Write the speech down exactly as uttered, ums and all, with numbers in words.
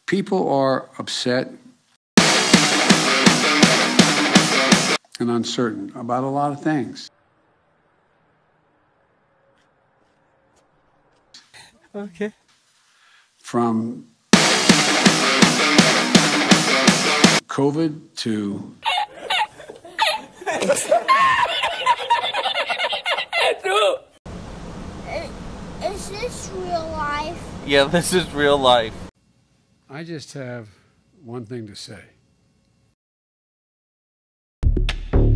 People are upset and uncertain about a lot of things. Okay. From COVID to Is this real life? Yeah, this is real life. I just have one thing to say.